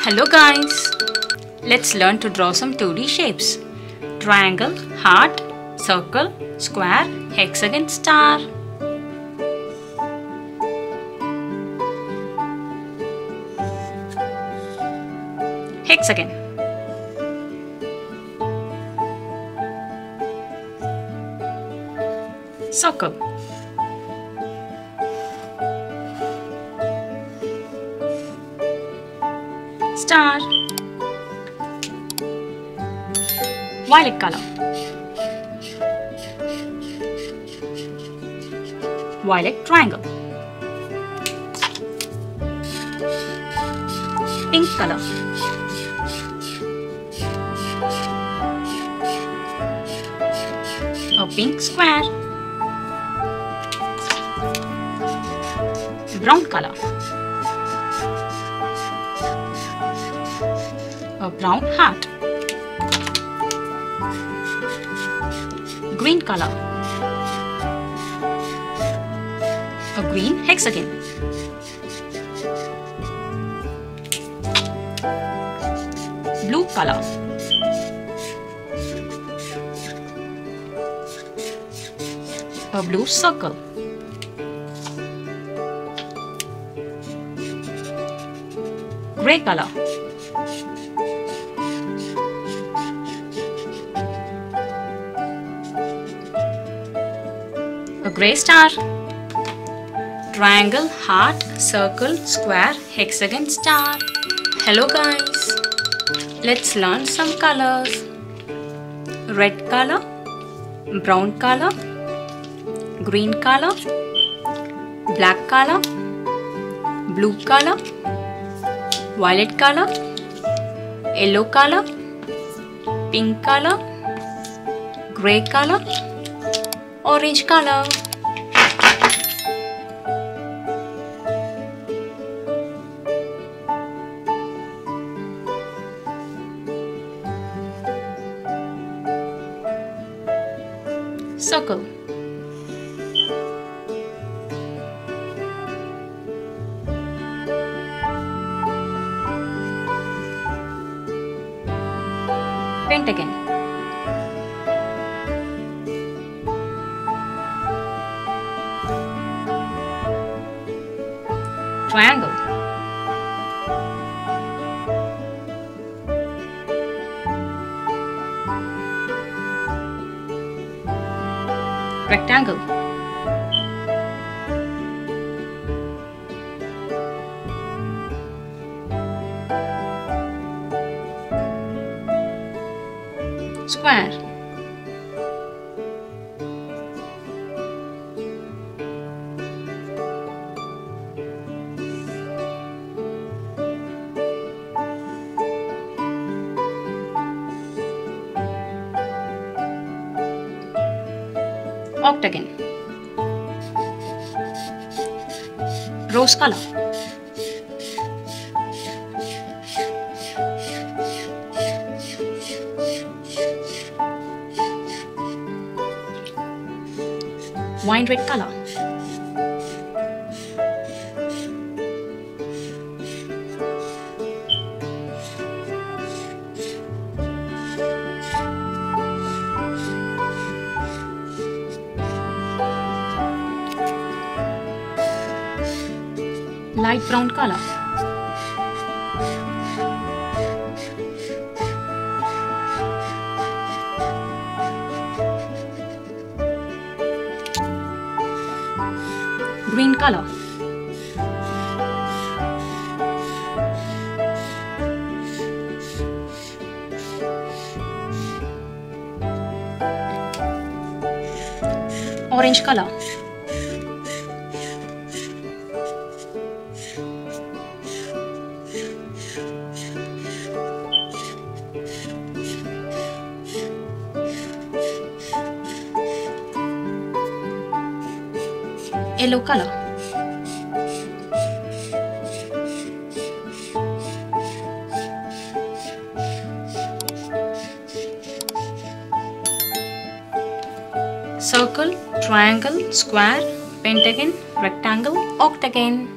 Hello guys! Let's learn to draw some 2D shapes. Triangle, heart, circle, square, hexagon, star. Hexagon. Circle. Star. Violet color. Violet triangle. Pink color. A pink square. Brown color. A brown heart. Green color. A green hexagon. Blue color. A blue circle. Gray color. A gray star. Triangle, heart, circle, square, hexagon, star. Hello guys! Let's learn some colors. Red color, brown color, green color, black color, blue color, violet color, yellow color, pink color, grey color, orange color. Circle. Pentagon. Triangle. Rectangle. Square. Octagon. Rose color. Wine red color. Light brown color. Green color. Orange color. Yellow color. Circle, triangle, square, pentagon, rectangle, octagon.